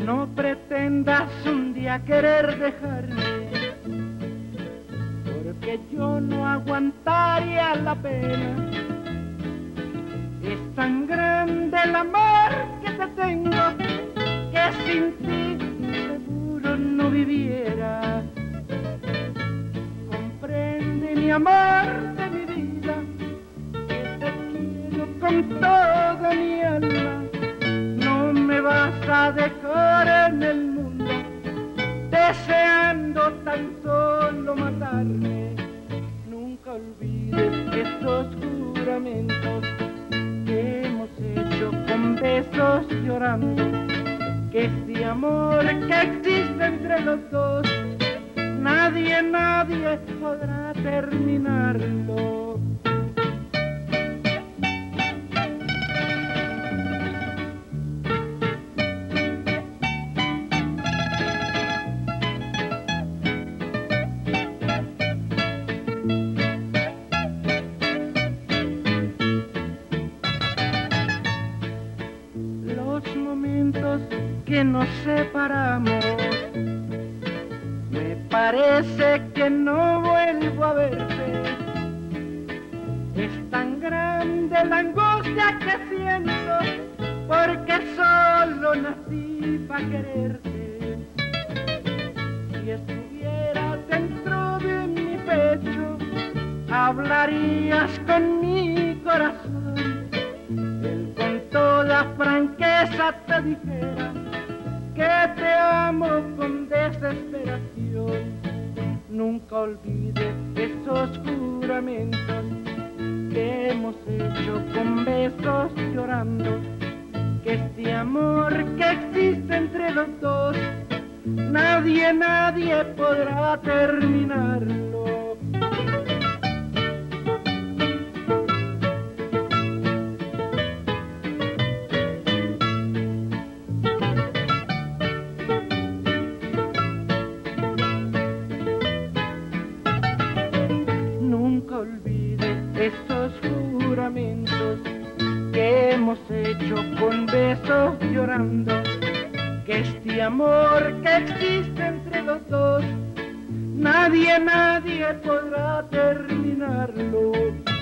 No pretendas un día querer dejarme, porque yo no aguantaría la pena. Es tan grande el amor que te tengo, que sin ti seguro no viviera. Comprende, mi amor de mi vida, que te quiero con toda mi alma. No me vas a dejar en el mundo, deseando tan solo matarme. Nunca olvides esos juramentos que hemos hecho con besos llorando, que este amor que existe entre los dos, nadie podrá terminarlo. Los momentos que nos separamos, me parece que no vuelvo a verte. Es tan grande la angustia que siento, porque solo nací para quererte. Si estuvieras dentro de mi pecho, hablarías con mi corazón. Él con toda franqueza te dijera que te amo con desesperación. Nunca olvides esos juramentos que hemos hecho con besos llorando, que este amor que existe entre los dos, nadie podrá terminarlo. Nunca olvides esos juramentos que hemos hecho con besos llorando, que este amor que existe entre los dos, nadie podrá terminarlo.